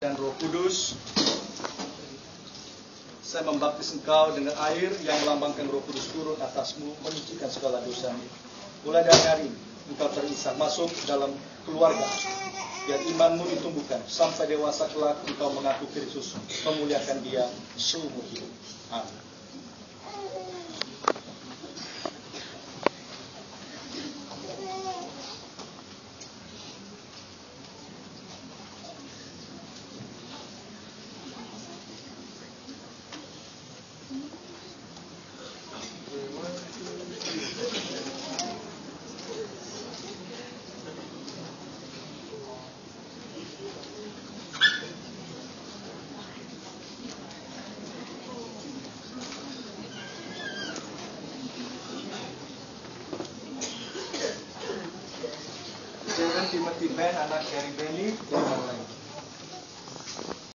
dan Roh Kudus. Saya membaptis engkau dengan air yang melambangkan Roh Kudus turun atasmu, menyucikan segala dosamu. Mulai dari hari ini, engkau terisak masuk dalam keluarga, biar imanmu ditumbuhkan sampai dewasa kelak engkau mengaku Kristus, memuliakan Dia seumur hidup. Amin. Timothy Ben, anak dari Benny, dari